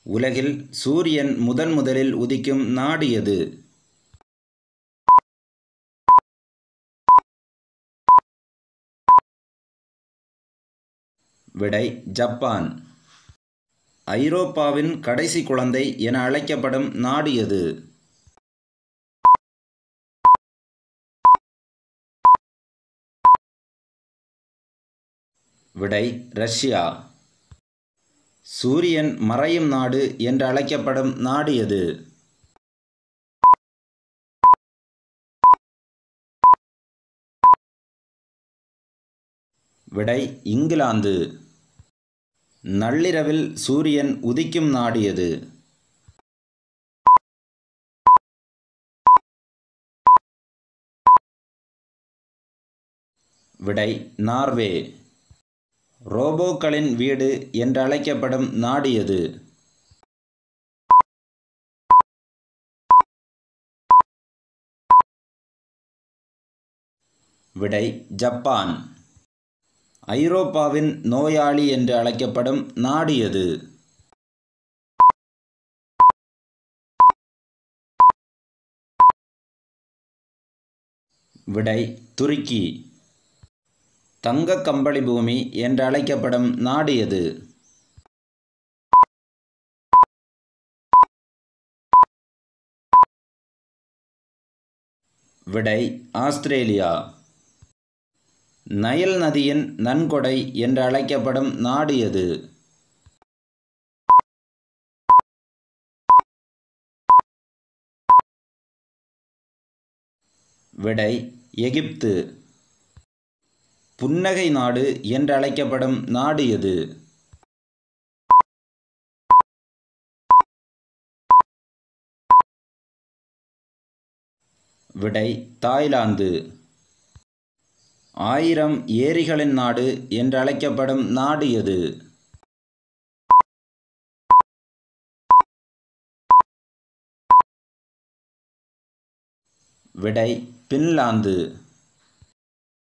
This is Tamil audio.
உலகில் சூரியன் முதலில் உதிக்கும் நாடு எது? விடை ஜப்பான். ஐரோப்பாவின் கடைசி குழந்தை என அழைக்கப்படும் நாடு எது? விடை ரஷ்யா. சூரியன் மறையும் நாடு என்று அழைக்கப்படும் நாடு எது? விடை இங்கிலாந்து. நள்ளிரவில் சூரியன் உதிக்கும் நாடு எது? விடை நார்வே. ரோபோக்களின் வீடு என்று அழைக்கப்படும் நாடு எது? விடை ஜப்பான். ஐரோப்பாவின் நோயாளி என்று அழைக்கப்படும் நாடு எது? விடை துருக்கி. தங்க கம்பளி பூமி என்று அழைக்கப்படும் நாடு எது? விடை ஆஸ்திரேலியா. நைல் நதியின் நன்கொடை என்று அழைக்கப்படும் நாடு எது? விடை எகிப்து. புன்னகை நாடு என்று அழைக்கப்படும் நாடு எது? விடை தாய்லாந்து. 1000 ஏரிகளின் நாடு என்று அழைக்கப்படும் நாடு எது? விடை பின்லாந்து.